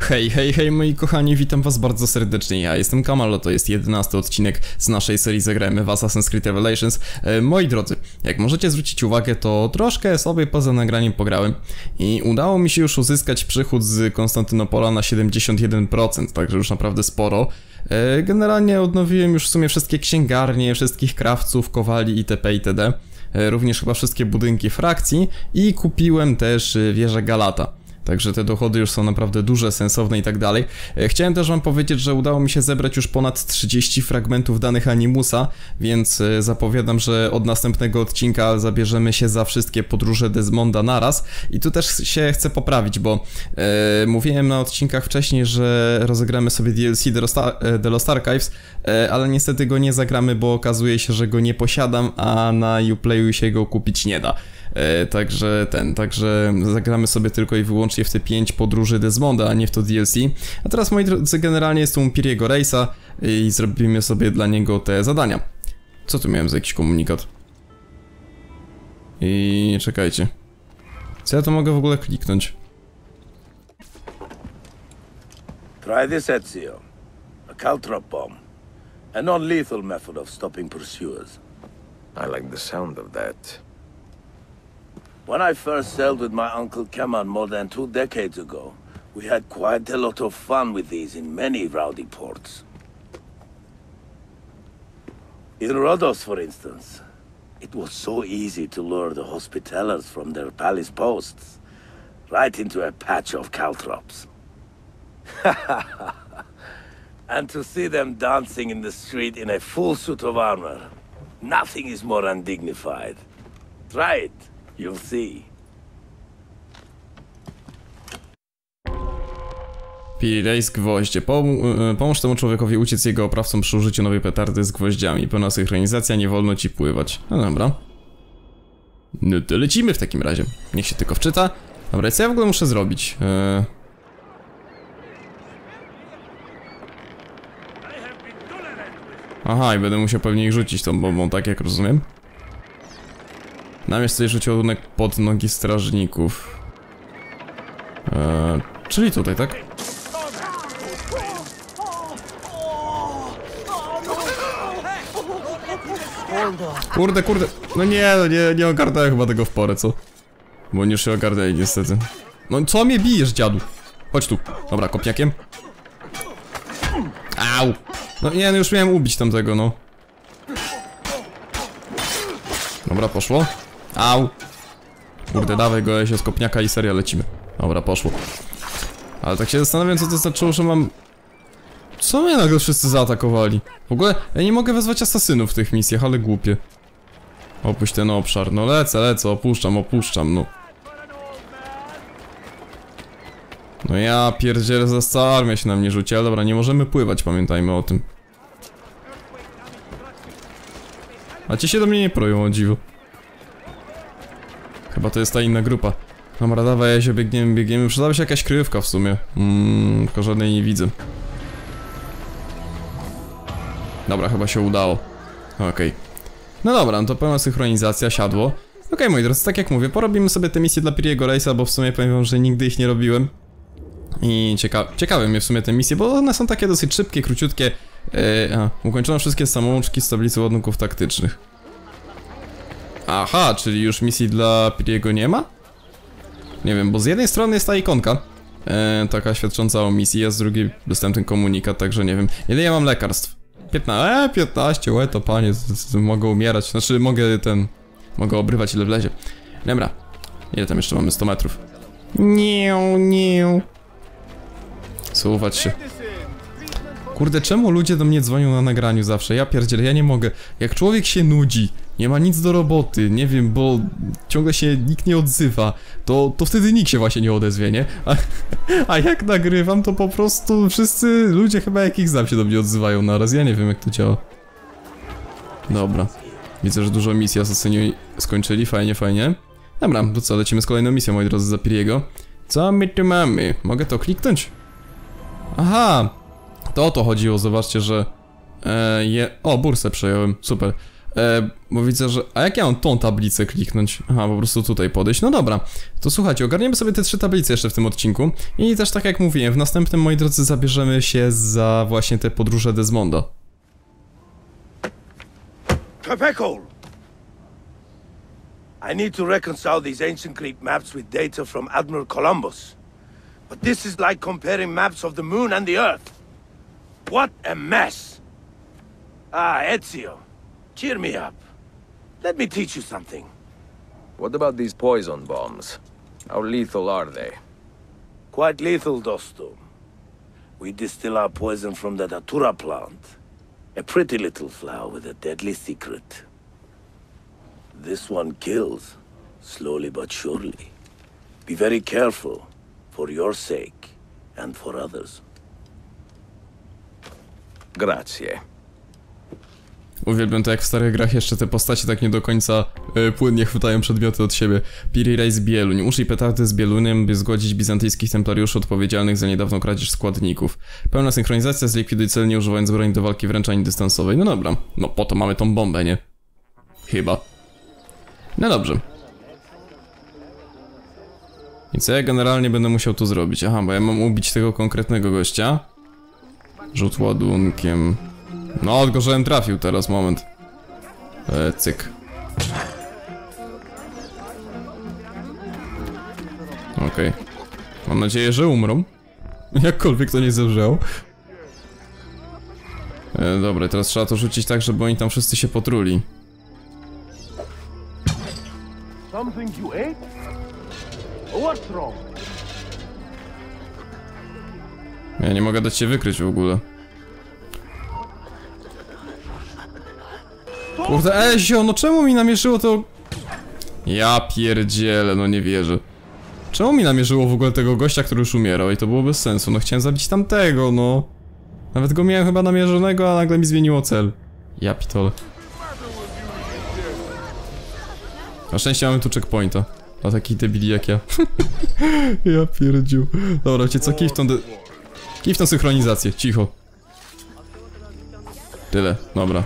Hej, hej, hej moi kochani, witam was bardzo serdecznie, ja jestem Kamalo, to jest 11 odcinek z naszej serii Zagrajmy w Assassin's Creed Revelations. Moi drodzy, jak możecie zwrócić uwagę, to troszkę sobie poza nagraniem pograłem i udało mi się już uzyskać przychód z Konstantynopola na 71%, także już naprawdę sporo. Generalnie odnowiłem już w sumie wszystkie księgarnie, wszystkich krawców, kowali itp. itd. Również chyba wszystkie budynki frakcji i kupiłem też wieżę Galata. Także te dochody już są naprawdę duże, sensowne i tak dalej. Chciałem też wam powiedzieć, że udało mi się zebrać już ponad 30 fragmentów danych Animusa, więc zapowiadam, że od następnego odcinka zabierzemy się za wszystkie podróże Desmonda naraz. I tu też się chcę poprawić, bo mówiłem na odcinkach wcześniej, że rozegramy sobie DLC The Lost Archives, ale niestety go nie zagramy, bo okazuje się, że go nie posiadam, a na Uplayu się go kupić nie da. Także zagramy sobie tylko i wyłącznie w te 5 podróży Desmonda, a nie w to DLC. A teraz, moi drodzy, generalnie jest tu Imperiego Reisa i zrobimy sobie dla niego te zadania. Co tu miałem za jakiś komunikat? I czekajcie. Co ja to mogę w ogóle kliknąć? Try this, Ezio. A caltrop bomb. A non-lethal method of stopping pursuers. I like the sound of that. When I first sailed with my uncle Kemal more than 2 decades ago, we had quite a lot of fun with these in many rowdy ports. In Rhodos, for instance, it was so easy to lure the Hospitallers from their palace posts right into a patch of caltrops. And to see them dancing in the street in a full suit of armor, nothing is more undignified. Try it. You'll see. Pirejs gwoździe. Pomóż temu człowiekowi uciec jego oprawcom przy użyciu nowej petardy z gwoździami. Pełna synchronizacja, nie wolno ci pływać. No dobra. No to lecimy w takim razie. Niech się tylko wczyta. Dobra, co ja w ogóle muszę zrobić? Aha, i będę musiał pewnie ich rzucić tą bombą, tak jak rozumiem. Namierz sobie rzucił ładunek pod nogi strażników. Czyli tutaj, tak? Kurde. No nie ogarnąłem chyba tego w porę, co? Bo oni już się ogarnęli niestety. No co mnie bijesz, dziadu? Chodź tu. Dobra, kopniakiem. Au! No nie, no już miałem ubić tamtego, no. Dobra, poszło. Au! Kurde, dawaj go się z kopniaka i seria lecimy. Dobra, poszło. Ale tak się zastanawiam, co to znaczyło, że mam... Co mnie nagle wszyscy zaatakowali? W ogóle ja nie mogę wezwać asasynów w tych misjach, ale głupie. Opuść ten obszar. No lecę, opuszczam, no. No ja pierdzielę, za cała armia się na mnie rzuci, ale dobra, nie możemy pływać, pamiętajmy o tym. A ci się do mnie nie proją, o dziwo. Chyba to jest ta inna grupa. Dobra, dawaj, ja się biegniemy. Przydałaby się jakaś kryjówka w sumie. Tylko żadnej nie widzę. Dobra, chyba się udało. Okej. No dobra, no to pełna synchronizacja, siadło. Okej, moi drodzy, tak jak mówię, porobimy sobie te misje dla Imperiego Reisa, bo w sumie powiem wam, że nigdy ich nie robiłem. I ciekawe mnie w sumie te misje, bo one są takie dosyć szybkie, króciutkie. Ukończono wszystkie samouczki z tablicy ładunków taktycznych. Aha, czyli już misji dla Piriego nie ma? Nie wiem, bo z jednej strony jest ta ikonka taka świadcząca o misji, a z drugiej dostałem ten komunikat, także nie wiem. Ile ja mam lekarstw? 15, 15, to panie, mogę umierać, znaczy mogę obrywać ile wlezie. Dobra, ile tam jeszcze mamy? 100 metrów. Nie. Suwać się. Kurde, czemu ludzie do mnie dzwonią na nagraniu zawsze? Ja pierdzielę, ja nie mogę. Jak człowiek się nudzi, nie ma nic do roboty, nie wiem, bo ciągle się nikt nie odzywa, to wtedy nikt się właśnie nie odezwie, nie? A jak nagrywam, to po prostu wszyscy ludzie chyba jakich znam się do mnie odzywają naraz, ja nie wiem jak to działa. Dobra. Widzę, że dużo misji asasyni skończyli, fajnie. Dobra, to co, lecimy z kolejną misją, moi drodzy, za Piriego. Co my tu mamy? Mogę to kliknąć? Aha! To o to chodziło, zobaczcie, że... O, bursę przejąłem, super. Bo widzę, że... A jak ja mam tą tablicę kliknąć? Aha, po prostu tutaj podejść. No dobra. To słuchajcie, ogarniemy sobie te 3 tablice jeszcze w tym odcinku. I też tak jak mówiłem, w następnym, moi drodzy, zabierzemy się za właśnie te podróże Desmonda. Pepekol! I need to reconcile these ancient Greek maps with data from Admiral Columbus. But this is like comparing maps of the moon and the earth. What a mess! Ah, Ezio, cheer me up. Let me teach you something. What about these poison bombs? How lethal are they? Quite lethal, Dosto. We distill our poison from the datura plant. A pretty little flower with a deadly secret. This one kills, slowly but surely. Be very careful, for your sake and for others. Grazie. Uwielbiam to, jak w starych grach jeszcze te postacie tak nie do końca płynnie chwytają przedmioty od siebie. Piri z Bieluń. Użyj petardy z Bieluniem, by zgładzić bizantyjskich templariuszy odpowiedzialnych za niedawną kradzież składników. Pełna synchronizacja, zlikwiduj cel, nie używając broni do walki wręcz ani dystansowej. No dobra, no po to mamy tą bombę, nie? Chyba. No dobrze. I co ja generalnie będę musiał tu zrobić? Aha, bo ja mam ubić tego konkretnego gościa. Rzut ładunkiem. No, tylko żebym trafił teraz, moment. Cyk. Okej. Mam nadzieję, że umrą. Jakkolwiek to nie zemrzał. Dobra, teraz trzeba to rzucić tak, żeby oni tam wszyscy się potruli. Something you ate? What's wrong? Ja nie mogę dać się wykryć w ogóle. Kurde, Ezio, no czemu mi namierzyło to... Ja pierdzielę, no nie wierzę. Czemu mi namierzyło w ogóle tego gościa, który już umierał? I to było bez sensu, no chciałem zabić tamtego, no. Nawet go miałem chyba namierzonego, a nagle mi zmieniło cel. Ja pitole. Na szczęście mamy tu checkpointa. Dla takich debili jak ja. Ja pierdziu. Dobra, wiecie co, kij w tą synchronizację, cicho. Tyle, dobra.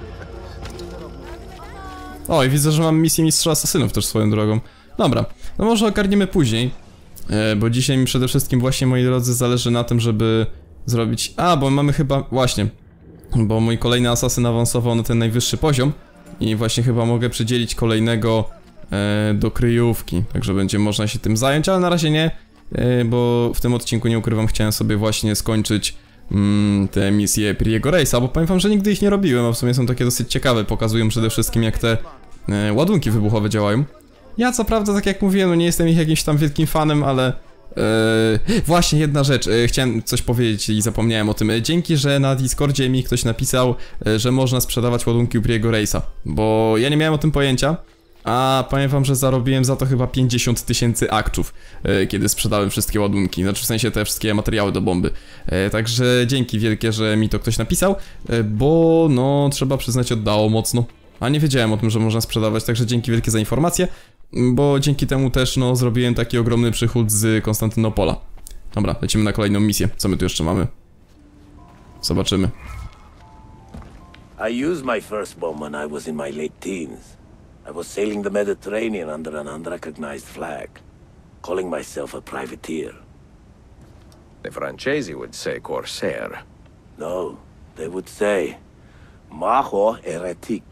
O, i widzę, że mam misję Mistrza Asasynów też swoją drogą. Dobra, no może ogarniemy później. Bo dzisiaj mi przede wszystkim właśnie, moi drodzy, zależy na tym, żeby zrobić... A, bo mamy chyba... Właśnie. Bo mój kolejny asasyn awansował na ten najwyższy poziom. I właśnie chyba mogę przydzielić kolejnego do kryjówki. Także będzie można się tym zająć, ale na razie nie. Bo w tym odcinku, nie ukrywam, chciałem sobie właśnie skończyć te misje Piriego Reisa, bo powiem wam, że nigdy ich nie robiłem, a w sumie są takie dosyć ciekawe, pokazują przede wszystkim, jak te ładunki wybuchowe działają. Ja co prawda, tak jak mówiłem, no nie jestem ich jakimś tam wielkim fanem, ale właśnie jedna rzecz, chciałem coś powiedzieć i zapomniałem o tym. Dzięki, że na Discordzie mi ktoś napisał, że można sprzedawać ładunki u Piriego Reisa, bo ja nie miałem o tym pojęcia. A powiem wam, że zarobiłem za to chyba 50 000 akczów, kiedy sprzedałem wszystkie ładunki, znaczy w sensie te wszystkie materiały do bomby. Także dzięki wielkie, że mi to ktoś napisał, bo no trzeba przyznać, oddało mocno. A nie wiedziałem o tym, że można sprzedawać, także dzięki wielkie za informację, bo dzięki temu też no zrobiłem taki ogromny przychód z Konstantynopola. Dobra, lecimy na kolejną misję. Co my tu jeszcze mamy? Zobaczymy. I used my first bomb when I was in my late teens. I was sailing the Mediterranean under an unrecognized flag, calling myself a privateer. The Francesi would say corsair. No, they would say, Majo heretic.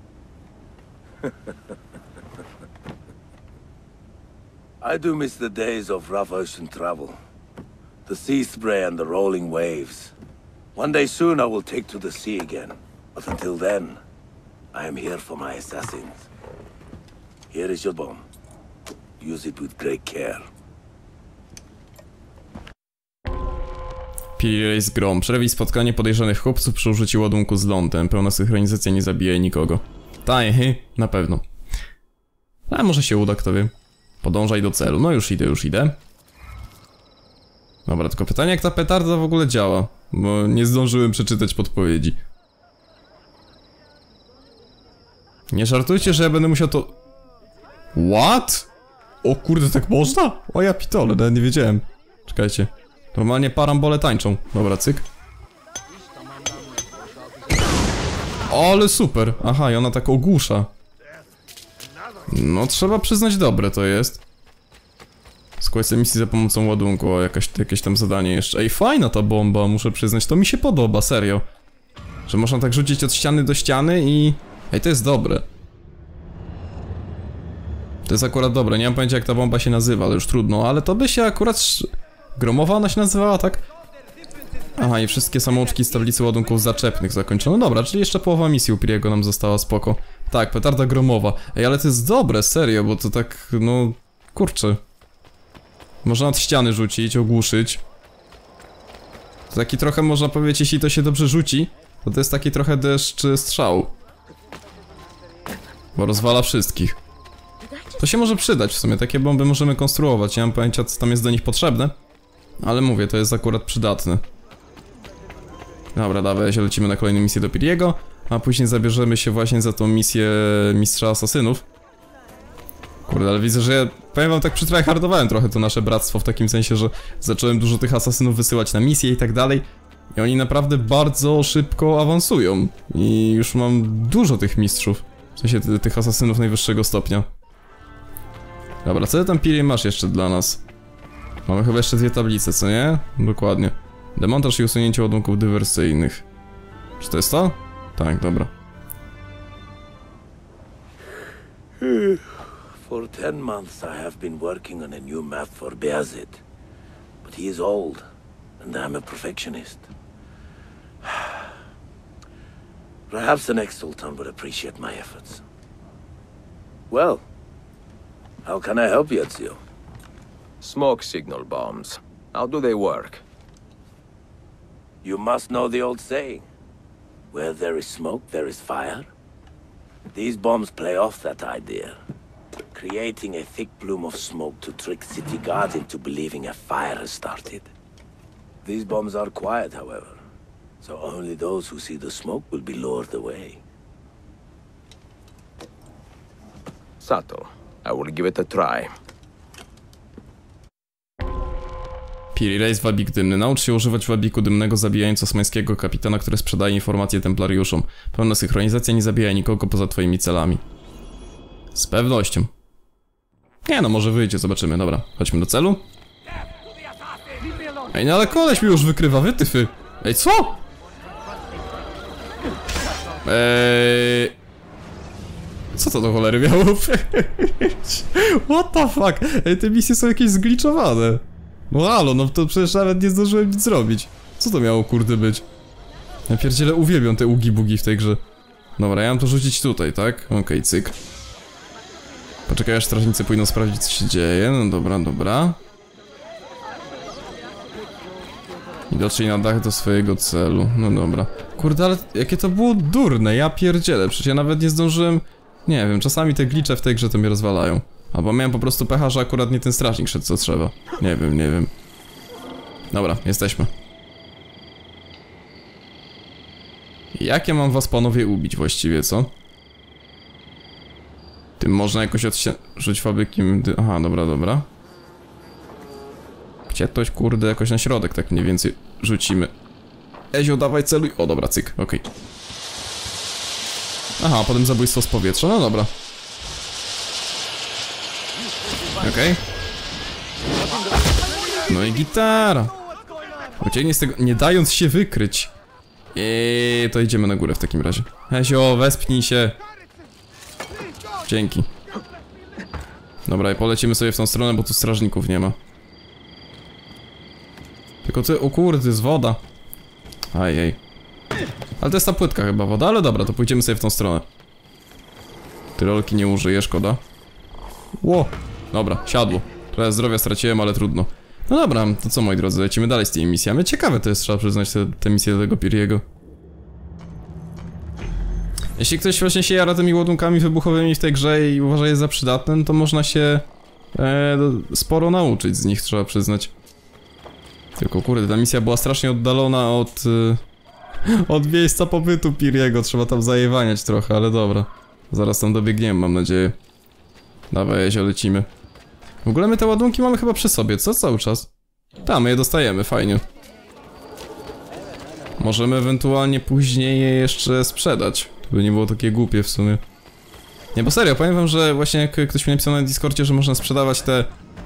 I do miss the days of rough ocean travel. The sea spray and the rolling waves. One day soon I will take to the sea again. But until then, I am here for my assassins. Here is your bomb. Use it with great care. Piri Reis Grom. Przerwij spotkanie podejrzanych chłopców przy użyciu ładunku z lądem. Pełna synchronizacja nie zabija nikogo. Na pewno. A może się uda, kto wie. Podążaj do celu. No już idę. Dobra, tylko pytanie, jak ta petarda w ogóle działa. Bo nie zdążyłem przeczytać podpowiedzi. Nie żartujcie, że ja będę musiał to... What? O kurde, tak można? O ja pitole, nawet nie wiedziałem. Czekajcie. Normalnie parambole tańczą. Dobra, cyk. Ale super. Aha, i ona tak ogłusza. No, trzeba przyznać, dobre to jest. Składź misji za pomocą ładunku, o, jakieś tam zadanie jeszcze. Ej, fajna ta bomba, muszę przyznać, to mi się podoba, serio. Że można tak rzucić od ściany do ściany i... Ej, to jest dobre. To jest akurat dobre, nie mam pojęcia jak ta bomba się nazywa, ale już trudno, ale to by się akurat... Gromowa ona się nazywała, tak? Aha, i wszystkie samouczki z tablicy ładunków zaczepnych zakończono. Dobra, czyli jeszcze połowa misji u Piriego nam została, spoko. Tak, petarda gromowa. Ej, ale to jest dobre, serio, bo to tak, no... Kurczę. Można od ściany rzucić, ogłuszyć. To taki trochę, można powiedzieć, jeśli to się dobrze rzuci, to jest taki trochę deszcz strzału. Bo rozwala wszystkich. To się może przydać w sumie, takie bomby możemy konstruować. Nie mam pojęcia, co tam jest do nich potrzebne. Ale mówię, to jest akurat przydatne. Dobra, dawaj, lecimy na kolejną misję do Piriego. A później zabierzemy się właśnie za tą misję Mistrza Asasynów. Kurde, ale widzę, że ja, powiem wam, tak przytryhardowałem trochę to nasze bractwo, w takim sensie, że zacząłem dużo tych asasynów wysyłać na misje i tak dalej. I oni naprawdę bardzo szybko awansują. I już mam dużo tych mistrzów. W sensie tych asasynów najwyższego stopnia. Dobra, co ty tam, Piri, masz jeszcze dla nas? Mamy chyba jeszcze 2 tablice, co nie? Dokładnie. Demontaż i usunięcie ładunków dywersyjnych. Czy to jest to? Tak, dobra. For 10 months I have been working on a new map for Bayezid. But he is old, and I'm a perfectionist. Perhaps the next Sultan would appreciate my efforts. Well, how can I help you, Ezio? Smoke signal bombs. How do they work? You must know the old saying. Where there is smoke, there is fire. These bombs play off that idea, creating a thick plume of smoke to trick city guards into believing a fire has started. These bombs are quiet, however, so only those who see the smoke will be lured away. Subtle. I will give it a try. Piri, rejs wabik dymny. Naucz się używać wabiku dymnego, zabijając osmańskiego kapitana, który sprzedaje informacje templariuszom. Pełna synchronizacja, nie zabija nikogo poza twoimi celami. Z pewnością. Nie no, może wyjdzie, zobaczymy. Dobra, chodźmy do celu. Ej, no ale koleś mi już wykrywa, wytyfy. Ej, co? Co to do cholery miało być? What the fuck? Ej, te misje są jakieś zgliczowane. No halo, no to przecież nawet nie zdążyłem nic zrobić. Co to miało, kurde, być? Ja pierdzielę, uwielbiam te ugi-bugi w tej grze. Dobra, ja mam to rzucić tutaj, tak? Okej, cyk. Poczekaj, aż strażnicy pójdą sprawdzić, co się dzieje. No dobra, dobra. I dotrzyj na dach do swojego celu. No dobra. Kurde, ale jakie to było durne, ja pierdzielę. Przecież ja nawet nie zdążyłem... Nie wiem, czasami te glicze w tej grze to mnie rozwalają. Albo miałem po prostu pecha, że akurat nie ten strażnik szedł, co trzeba. Nie wiem, nie wiem. Dobra, jesteśmy. Jak ja mam was, panowie, ubić właściwie, co? Tym można jakoś rzuć fabrykiem... Aha, dobra, dobra. Gdzie ktoś, kurde, jakoś na środek tak mniej więcej rzucimy. Ezio, dawaj, celuj. O, dobra, cyk, okej. Aha, potem zabójstwo z powietrza, no dobra. Okej. No i gitara. Ucieknie z tego, nie dając się wykryć. To idziemy na górę w takim razie. Ezio, wespnij się. Dzięki. Dobra, i polecimy sobie w tą stronę, bo tu strażników nie ma. Tylko ty, o kurde, jest woda. Ajej. Ale to jest ta płytka chyba woda, ale dobra, to pójdziemy sobie w tą stronę. Tyrolki nie użyję, szkoda. Ło. Dobra, siadło. Trochę zdrowia straciłem, ale trudno. No dobra, to co, moi drodzy, lecimy dalej z tymi misjami. Ciekawe to jest, trzeba przyznać, te misje do tego Piriego. Jeśli ktoś właśnie się jara tymi ładunkami wybuchowymi w tej grze i uważa je za przydatne, no to można się sporo nauczyć z nich, trzeba przyznać. Tylko kurde, ta misja była strasznie oddalona od miejsca pobytu Piriego, trzeba tam zajewaniać trochę, ale dobra. Zaraz tam dobiegniemy, mam nadzieję. Dawaj, Ezio, lecimy. W ogóle my te ładunki mamy chyba przy sobie, co? Cały czas. Tam, my je dostajemy, fajnie. Możemy ewentualnie później je jeszcze sprzedać. To by nie było takie głupie w sumie. Nie, bo serio, powiem wam, że właśnie jak ktoś mi napisał na Discordzie, że można sprzedawać te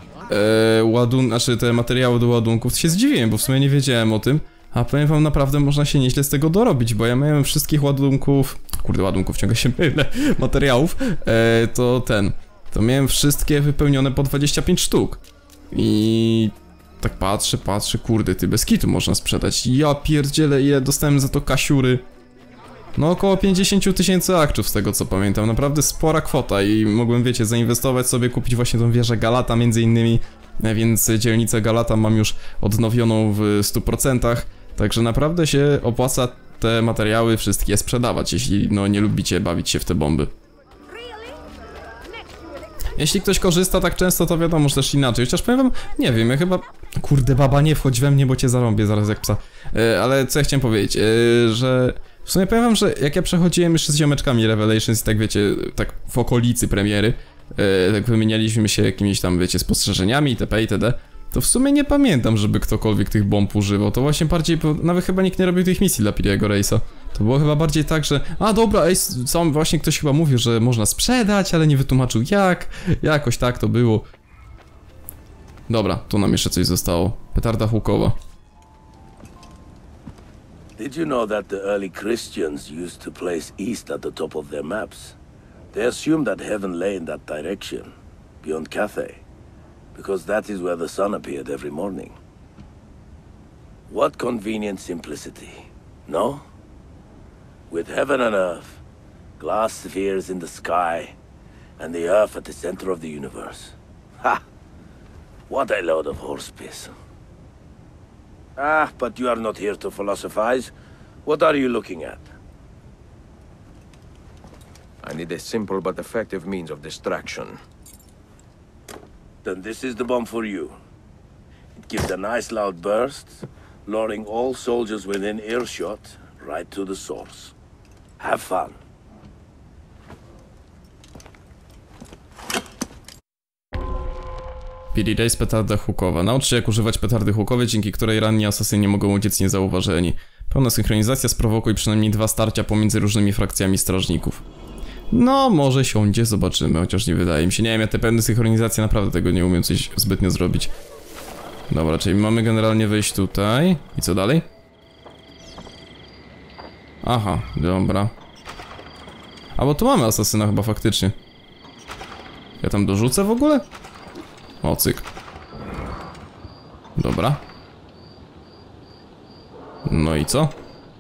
te materiały do ładunków, to się zdziwiłem, bo w sumie nie wiedziałem o tym. A powiem wam, naprawdę można się nieźle z tego dorobić, bo ja miałem wszystkich ładunków... Kurde, ładunków, ciągle się mylę, materiałów, to miałem wszystkie wypełnione po 25 sztuk. I... tak patrzę, kurde, ty bez kitu można sprzedać. Ja pierdzielę, ile dostałem za to kasiury. No około 50 000 aktów z tego co pamiętam, naprawdę spora kwota i mogłem, wiecie, zainwestować sobie, kupić właśnie tą wieżę Galata między innymi, więc dzielnicę Galata mam już odnowioną w 100%, także naprawdę się opłaca te materiały wszystkie sprzedawać, jeśli no nie lubicie bawić się w te bomby. Jeśli ktoś korzysta tak często, to wiadomo, że też inaczej, chociaż powiem wam, nie wiem, ja chyba... Kurde baba, nie wchodź we mnie, bo cię zarąbię zaraz jak psa. Ale co ja chciałem powiedzieć, że... W sumie powiem wam, że jak ja przechodziłem jeszcze z ziomeczkami Revelations i tak wiecie, tak w okolicy premiery, tak wymienialiśmy się jakimiś tam, wiecie, spostrzeżeniami itp. itd. To w sumie nie pamiętam, żeby ktokolwiek tych bomb używał, to właśnie bardziej, nawet chyba nikt nie robił tych misji dla Piriego Reisa. To było chyba bardziej tak, że a dobra, sam właśnie ktoś chyba mówił, że można sprzedać, ale nie wytłumaczył jak, jakoś tak to było. Dobra, tu nam jeszcze coś zostało, petarda hukowa. Did you know that the early Christians used to place east at the top of their maps? They assumed that heaven lay in that direction, beyond Cathay, because that is where the sun appeared every morning. What convenient simplicity, no? With heaven and earth, glass spheres in the sky, and the earth at the center of the universe. Ha! What a load of horse piss. Ah, but you are not here to philosophize. What are you looking at? I need a simple but effective means of distraction. Then this is the bomb for you. It gives a nice loud burst, luring all soldiers within earshot right to the source. Have fun. Piri Reis, petarda hukowa. Naucz się jak używać petardy hukowej, dzięki której ranni asasyni mogą uciec niezauważeni. Pełna synchronizacja, sprowokuj przynajmniej 2 starcia pomiędzy różnymi frakcjami strażników. No, może siądzie, zobaczymy, chociaż nie wydaje mi się. Nie wiem, ja te pełne synchronizacje naprawdę tego nie umiem coś zbytnio zrobić. Dobra, czyli mamy generalnie wejść tutaj. I co dalej? Aha, dobra. A bo tu mamy asasyna chyba faktycznie. Ja tam dorzucę w ogóle? O, cyk. Dobra. No i co?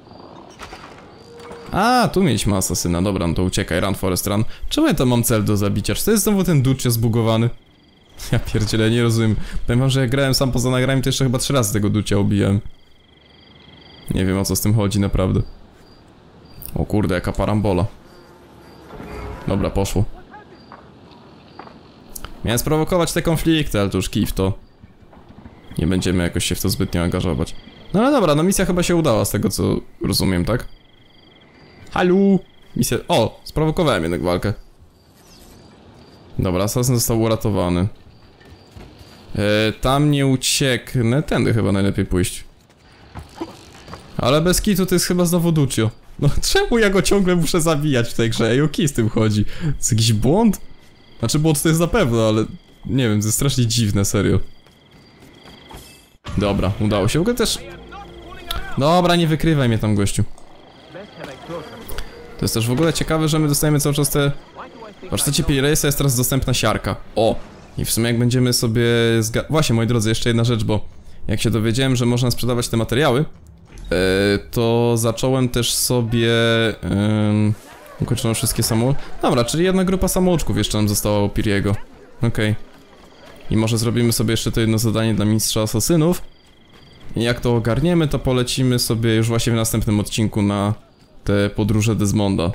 A, tu mieliśmy asasyna. Dobra, no to uciekaj, run Forest run. Czemu ja tam mam cel do zabicia? Czy to jest znowu ten Duccio zbugowany? Ja pierdzielę, nie rozumiem. Powiem wam, że jak grałem sam poza nagraniem, to jeszcze chyba 3 razy tego Duccia ubijałem. Nie wiem, o co z tym chodzi naprawdę. O kurde, jaka parambola. Dobra, poszło. Miałem sprowokować te konflikty, ale to już kij w to. Nie będziemy jakoś się w to zbytnio angażować. No ale dobra, no misja chyba się udała z tego co rozumiem, tak? Halu! Misja... O! Sprowokowałem jednak walkę. Dobra, asasyn został uratowany. Tam nie ucieknę, tędy chyba najlepiej pójść. Ale bez kitu to jest chyba znowu Duccio. No czemu ja go ciągle muszę zabijać w tej grze? Ej, o kij z tym chodzi? To jest jakiś błąd? Znaczy błąd to jest na pewno, ale... Nie wiem, to jest strasznie dziwne, serio. Dobra, udało się. W ogóle też... Dobra, nie wykrywaj mnie tam, gościu. To jest też w ogóle ciekawe, że my dostajemy cały czas te... W warsztacie Piri Reisa jest teraz dostępna siarka. O! I w sumie jak będziemy sobie... Właśnie, moi drodzy, jeszcze jedna rzecz, bo... Jak się dowiedziałem, że można sprzedawać te materiały, to zacząłem też sobie... Ukończono wszystkie samouczki. Dobra, czyli jedna grupa samouczków jeszcze nam została u Piriego. Okej. I może zrobimy sobie jeszcze to jedno zadanie dla mistrza asasynów. I jak to ogarniemy, to polecimy sobie już właśnie w następnym odcinku na te podróże Desmonda.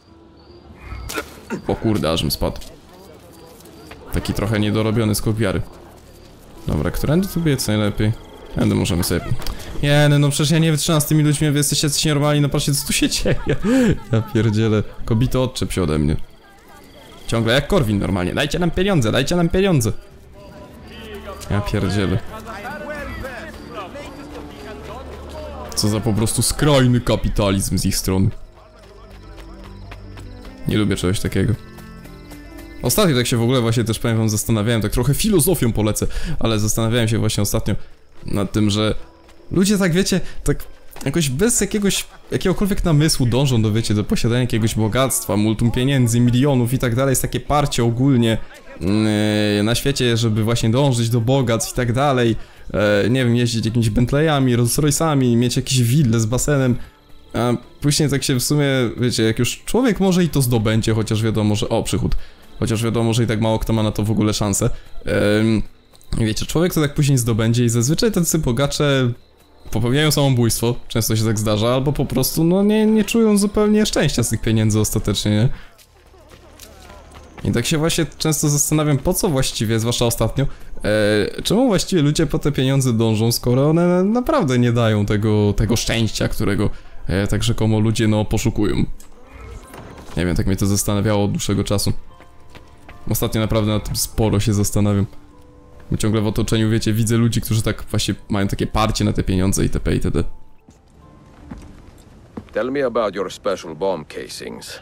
O kurde, ażem spadł. Taki trochę niedorobiony skok wiary. Dobra, którędy tu biec najlepiej? Tędy możemy sobie... Nie, no przecież ja nie wytrzymam z tymi ludźmi, wy jesteście coś normalni, no patrzcie co tu się dzieje. Ja pierdzielę. Kobito, odczep się ode mnie. Ciągle jak Korwin normalnie. Dajcie nam pieniądze, dajcie nam pieniądze. Ja pierdzielę. Co za po prostu skrajny kapitalizm z ich strony. Nie lubię czegoś takiego. Ostatnio tak się w ogóle właśnie też powiem wam zastanawiałem, tak trochę filozofią polecę, ale zastanawiałem się właśnie ostatnio nad tym, że ludzie tak wiecie, tak jakoś bez jakiegokolwiek namysłu dążą do, wiecie, do posiadania jakiegoś bogactwa, multum pieniędzy, milionów i tak dalej, jest takie parcie ogólnie na świecie, żeby właśnie dążyć do bogactw i tak dalej, nie wiem, jeździć jakimiś Bentleyami, Rolls Royce'ami, mieć jakieś wille z basenem, a później tak się w sumie, wiecie, jak już człowiek może i to zdobędzie, chociaż wiadomo, że... O, przychód. Chociaż wiadomo, że i tak mało kto ma na to w ogóle szansę. Wiecie, człowiek to tak później zdobędzie i zazwyczaj tacy bogacze popełniają samobójstwo, często się tak zdarza, albo po prostu, no nie czują zupełnie szczęścia z tych pieniędzy ostatecznie, nie? I tak się właśnie często zastanawiam, po co właściwie, zwłaszcza ostatnio, czemu właściwie ludzie po te pieniądze dążą, skoro one naprawdę nie dają tego szczęścia, którego tak rzekomo ludzie, no, poszukują. Nie wiem, tak mnie to zastanawiało od dłuższego czasu. Ostatnio naprawdę nad tym sporo się zastanawiam. Bo ciągle w otoczeniu, wiecie, widzę ludzi, którzy tak właśnie mają takie parcie na te pieniądze itp. itd. Tell me about your special bomb casings.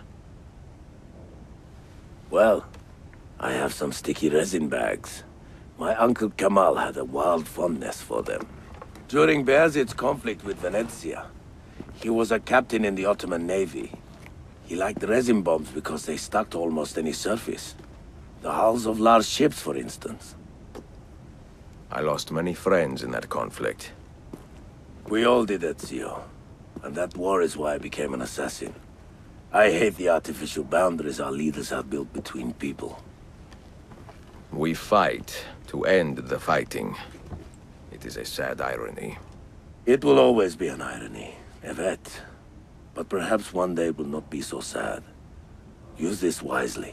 Well, I have some sticky resin bags. My uncle Kamal had a wild fondness for them. During Bayezid's conflict with Venezia, he was a captain in the Ottoman Navy. He liked resin bombs because they stuck to almost any surface. The hulls of large ships, for instance. I lost many friends in that conflict. We all did, Ezio. And that war is why I became an assassin. I hate the artificial boundaries our leaders have built between people. We fight to end the fighting. It is a sad irony. It will always be an irony, Yvette. But perhaps one day will not be so sad. Use this wisely.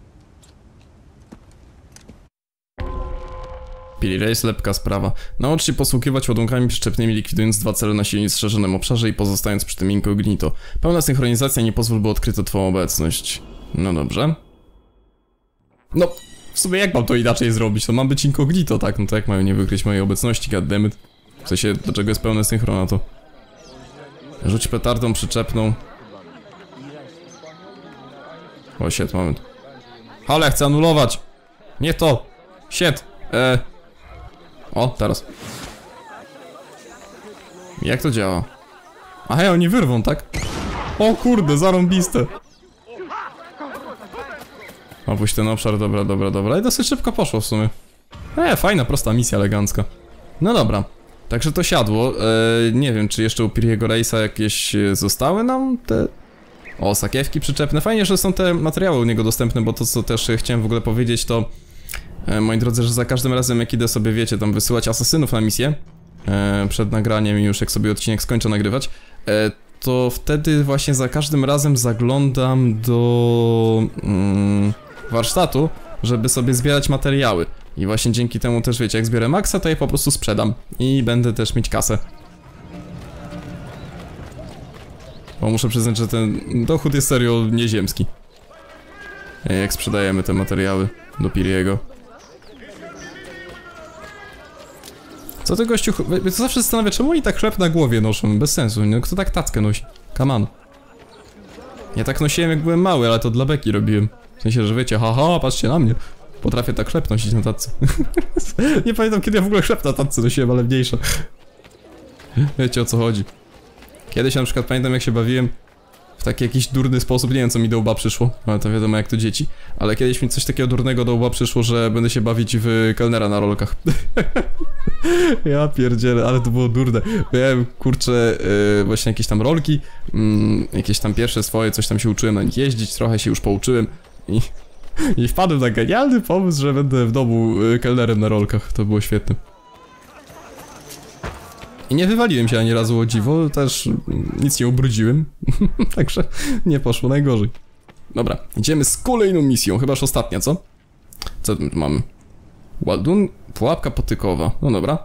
Pili Race, lepka sprawa. Naucz się posługiwać ładunkami przyczepnymi, likwidując 2 cele na silnie strzeżonym obszarze i pozostając przy tym incognito. Pełna synchronizacja, nie pozwól, by odkryto twą obecność. No dobrze. No, w sumie jak mam to inaczej zrobić? To mam być incognito, tak? No to jak mają nie wykryć mojej obecności, goddammit? W sensie, do czego jest pełne synchron to? Rzuć petardą przyczepną. O, shit, moment. Hale, chcę anulować! Nie to! Shit! O, teraz. Jak to działa? Aha, oni wyrwą, tak? O kurde, zarąbiste. Opuść ten obszar, dobra. I dosyć szybko poszło w sumie. Fajna, prosta misja elegancka. No dobra. Także to siadło. Nie wiem, czy jeszcze u Piriego Race'a jakieś zostały nam te... O, sakiewki przyczepne. Fajnie, że są te materiały u niego dostępne, bo to, co też chciałem w ogóle powiedzieć, to... moi drodzy, że za każdym razem, jak idę sobie, wiecie, tam wysyłać asasynów na misję przed nagraniem i już jak sobie odcinek skończę nagrywać, to wtedy właśnie za każdym razem zaglądam do warsztatu, żeby sobie zbierać materiały. I właśnie dzięki temu też, wiecie, jak zbierę maksa, to je po prostu sprzedam i będę też mieć kasę. Bo muszę przyznać, że ten dochód jest serio nieziemski. Jak sprzedajemy te materiały do Piriego. Co ty, gościu, to zawsze zastanawia, czemu oni tak chleb na głowie noszą? Bez sensu, no kto tak tackę nosi? Come on. Ja tak nosiłem, jak byłem mały, ale to dla beki robiłem. W sensie, że wiecie, haha, patrzcie na mnie. Potrafię tak chleb nosić na tacce. Nie pamiętam, kiedy ja w ogóle chleb na tacce nosiłem, ale mniejsza. Wiecie, o co chodzi. Kiedyś na przykład pamiętam, jak się bawiłem w taki jakiś durny sposób, nie wiem, co mi do łba przyszło, ale to wiadomo, jak to dzieci. Ale kiedyś mi coś takiego durnego do łba przyszło, że będę się bawić w kelnera na rolkach. Ja pierdzielę, ale to było durne. Miałem, kurczę, właśnie jakieś tam rolki, jakieś tam pierwsze swoje, coś tam się uczyłem na nich jeździć, trochę się już pouczyłem i wpadłem na genialny pomysł, że będę w domu kelnerem na rolkach. To było świetne. I nie wywaliłem się ani razu, o dziwo, też nic nie ubrudziłem, także nie poszło najgorzej. Dobra, idziemy z kolejną misją, chyba już ostatnia, co? Co tu mamy? Ładun, pułapka potykowa, no dobra.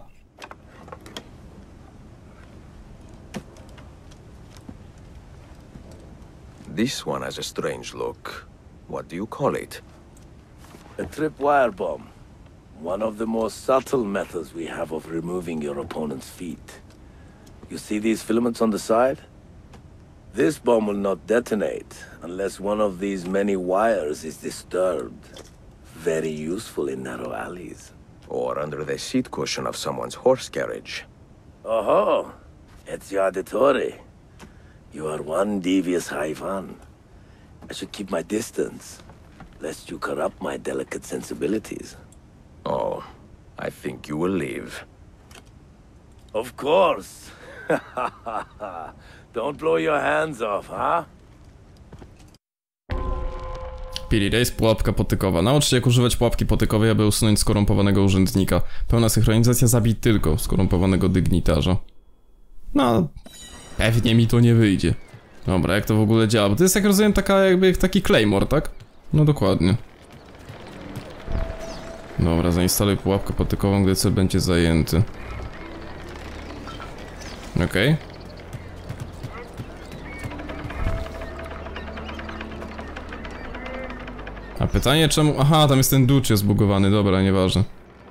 This one has a strange look. What do you call it? A tripwire bomb. One of the more subtle methods we have of removing your opponent's feet. You see these filaments on the side? This bomb will not detonate unless one of these many wires is disturbed. Very useful in narrow alleys. Or under the seat cushion of someone's horse carriage. Oho, Ezio Auditore. You are one devious Haivan. I should keep my distance, lest you corrupt my delicate sensibilities. Oh, I think you will leave. Of course. Don't blow your hands off, huh? Piri Race, pułapka potykowa. Naucz się jak używać pułapki potykowej, aby usunąć skorumpowanego urzędnika. Pełna synchronizacja, zabij tylko skorumpowanego dygnitarza. No, pewnie mi to nie wyjdzie. Dobra, jak to w ogóle działa? Bo to jest, jak rozumiem, taki Claymore, tak? No dokładnie. Dobra, zainstaluj pułapkę potykową, gdy cel będzie zajęty. Okej. A pytanie czemu... Aha, tam jest ten duch zbugowany, dobra, nieważne.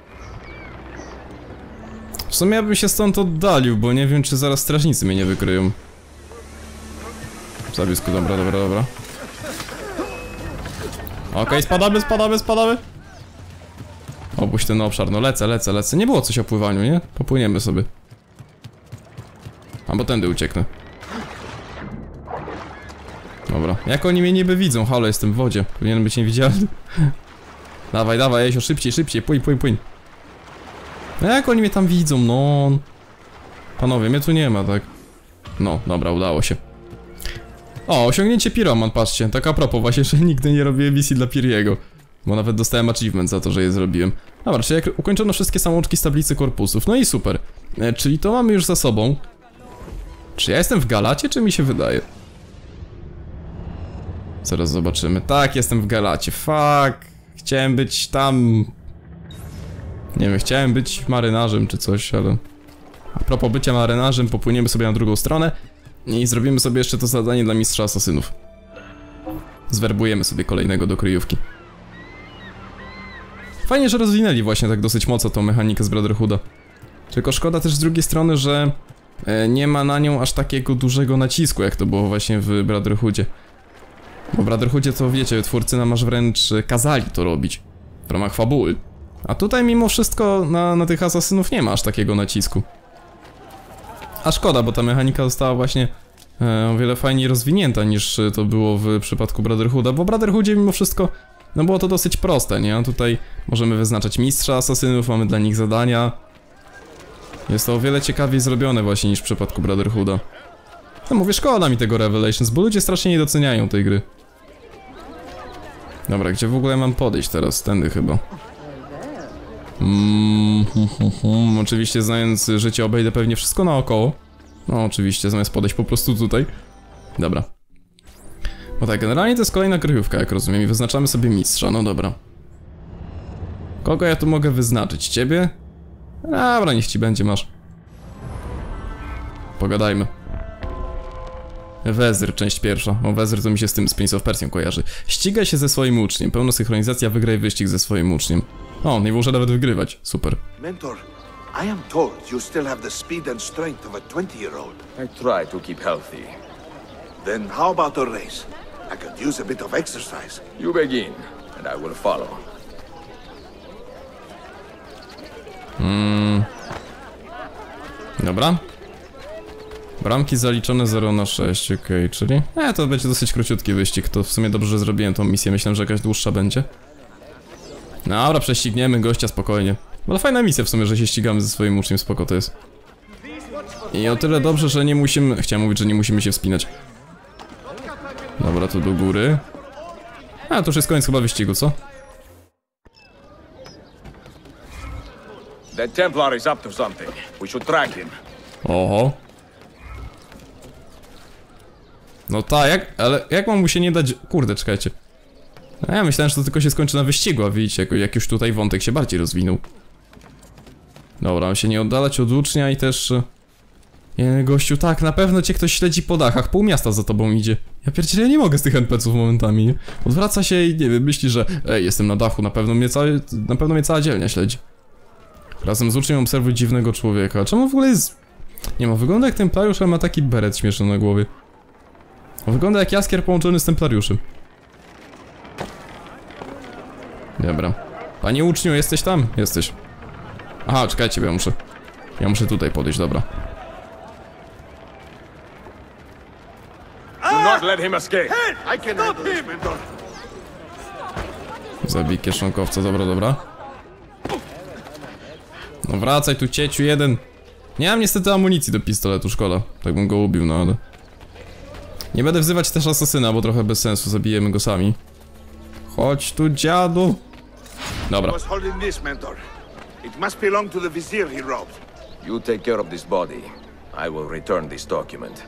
W sumie ja bym się stąd oddalił, bo nie wiem, czy zaraz strażnicy mnie nie wykryją. Zabisku, dobra. Okej, spadamy. Opuść ten obszar, no lecę. Nie było coś o pływaniu, nie? Popłyniemy sobie. A bo tędy ucieknę. Dobra, jak oni mnie niby widzą? Halo, jestem w wodzie. Powinienem być niewidzialny. Dawaj, Ejsio, szybciej, płyń. No jak oni mnie tam widzą, no? Panowie, mnie tu nie ma, tak? No, dobra, udało się. O, osiągnięcie Pyroman, patrzcie. Tak a propos, właśnie, że nigdy nie robiłem misji dla Piriego. Bo nawet dostałem achievement za to, że je zrobiłem. Dobra, czyli jak ukończono wszystkie samouczki z tablicy korpusów. No i super. Czyli to mamy już za sobą. Czy ja jestem w Galacie, czy mi się wydaje? Zaraz zobaczymy. Tak, jestem w Galacie. Fuck. Chciałem być tam... Nie wiem, chciałem być marynarzem czy coś, ale... A propos bycia marynarzem, popłyniemy sobie na drugą stronę i zrobimy sobie jeszcze to zadanie dla mistrza asasynów. Zwerbujemy sobie kolejnego do kryjówki. Fajnie, że rozwinęli właśnie tak dosyć mocno tą mechanikę z Brotherhooda. Tylko szkoda też z drugiej strony, że nie ma na nią aż takiego dużego nacisku, jak to było właśnie w Brotherhoodzie. Bo w Brotherhoodzie to wiecie, twórcy nam aż wręcz kazali to robić w ramach fabuły. A tutaj mimo wszystko na tych asasynów nie ma aż takiego nacisku. A szkoda, bo ta mechanika została właśnie o wiele fajniej rozwinięta niż to było w przypadku Brotherhooda, bo w Brotherhoodzie mimo wszystko no było to dosyć proste, nie? A tutaj możemy wyznaczać mistrza asasynów, mamy dla nich zadania. Jest to o wiele ciekawiej zrobione właśnie niż w przypadku Brotherhooda. No mówię, szkoda mi tego Revelations, bo ludzie strasznie nie doceniają tej gry. Dobra, gdzie w ogóle mam podejść teraz? Tędy chyba. Oczywiście znając życie obejdę pewnie wszystko naokoło. No oczywiście, zamiast podejść po prostu tutaj. Dobra. No tak, generalnie to jest kolejna kryjówka, jak rozumiem, i wyznaczamy sobie mistrza, no dobra. Kogo ja tu mogę wyznaczyć? Ciebie? Dobra, niech ci będzie, masz. Pogadajmy. Wezir, część pierwsza. O, Wezir to mi się z tym z Prince of Persia kojarzy. Ścigaj się ze swoim uczniem. Pełna synchronizacja, wygraj wyścig ze swoim uczniem. O, nie muszę nawet wygrywać. Super. Mentor, I am told you still have the speed and strength of a 20-year-old. I try to keep healthy. Then how about a race? I could use a bit of exercise. You begin, and I will follow. Dobra. Bramki zaliczone 0/6, okej, czyli... to będzie dosyć króciutki wyścig, to w sumie dobrze, że zrobiłem tą misję, myślałem, że jakaś dłuższa będzie. Dobra, prześcigniemy gościa spokojnie. Ale fajna misja w sumie, że się ścigamy ze swoim uczniem, spoko to jest. I o tyle dobrze, że nie musimy... Chciałem mówić, że nie musimy się wspinać. Dobra, tu do góry. To już jest koniec chyba wyścigu, co? The Templar is up to something. We should track him. Oho. No tak, ale jak mam mu się nie dać... Kurde, czekajcie. Ja myślałem, że to tylko się skończy na wyścigu, a widzicie, jak już tutaj wątek się bardziej rozwinął. Dobra, mam się nie oddalać od ucznia i też... Gościu, tak, na pewno cię ktoś śledzi po dachach, pół miasta za tobą idzie. Ja pierdzielę, ja nie mogę z tych NPC-ów momentami, nie? Odwraca się i nie wiem, myśli, że jestem na dachu, na pewno mnie cała dzielnia śledzi. Razem z uczniem obserwuj dziwnego człowieka. Czemu w ogóle jest... Nie ma, wygląda jak templariusz, ale ma taki beret śmieszny na głowie. Wygląda jak jaskier połączony z templariuszem. Dobra. Panie uczniu, jesteś tam? Jesteś. Aha, czekajcie, bo ja muszę tutaj podejść, dobra. Do not let him escape! I can handle this, Mentor. Zabij kieszonkowca, dobra. No wracaj tu, cieciu jeden. Nie mam niestety amunicji do pistoletu, szkoda. Tak bym go ubił, no ale... Nie będę wzywać też asasyna, bo trochę bez sensu, zabijemy go sami. Chodź tu, dziadu. Dobra. Was holding this, Mentor. It must belong to the vizier he robbed. You take care of this body. I will return this document.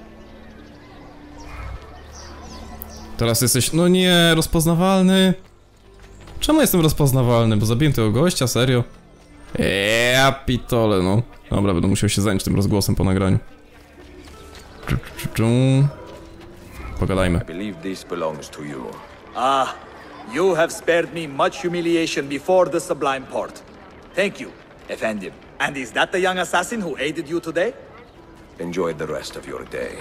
Teraz jesteś... No nie, rozpoznawalny. Czemu jestem rozpoznawalny? Bo zabiłem tego gościa, serio? Ja pitole, no. Dobra, będę musiał się zająć tym rozgłosem po nagraniu. Pogadajmy. I believe this belongs to you. Ah, you have spared me much humiliation before the Sublime Port. Thank you, Effendim. And is that the young assassin who aided you today? Enjoy the rest of your day.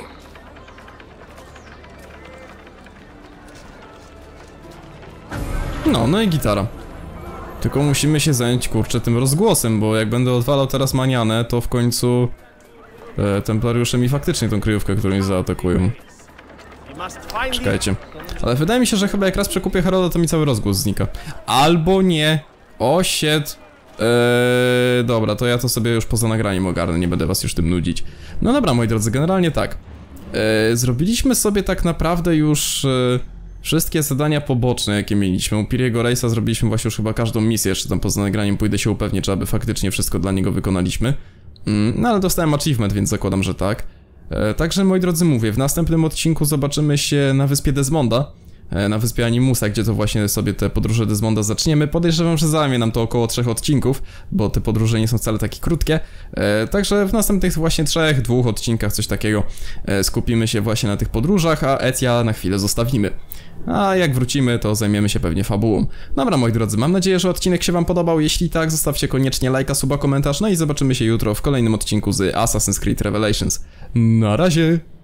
No i gitara. Tylko musimy się zająć, kurczę, tym rozgłosem, bo jak będę odwalał teraz manianę, to w końcu... templariusze mi faktycznie tą kryjówkę, którą mi zaatakują. Czekajcie. Ale wydaje mi się, że chyba jak raz przekupię Herolda, to mi cały rozgłos znika. Albo nie. O shit. Dobra, to ja to sobie już poza nagraniem ogarnę, nie będę was już tym nudzić. No dobra, moi drodzy, generalnie tak. Zrobiliśmy sobie tak naprawdę już... wszystkie zadania poboczne, jakie mieliśmy. U Piriego Reisa zrobiliśmy właśnie już chyba każdą misję. Jeszcze tam poza nagraniem pójdę się upewnić, czy aby faktycznie wszystko dla niego wykonaliśmy. No ale dostałem achievement, więc zakładam, że tak. Także moi drodzy, mówię, w następnym odcinku zobaczymy się na wyspie Desmonda. Na wyspie Animusa, gdzie to właśnie sobie te podróże Desmonda zaczniemy. Podejrzewam, że zajmie nam to około 3 odcinków, bo te podróże nie są wcale takie krótkie. Także w następnych właśnie 2 odcinkach, coś takiego, skupimy się właśnie na tych podróżach, a Ezia na chwilę zostawimy. A jak wrócimy, to zajmiemy się pewnie fabułą. Dobra, moi drodzy, mam nadzieję, że odcinek się wam podobał. Jeśli tak, zostawcie koniecznie lajka, suba, komentarz. No i zobaczymy się jutro w kolejnym odcinku z Assassin's Creed Revelations. Na razie!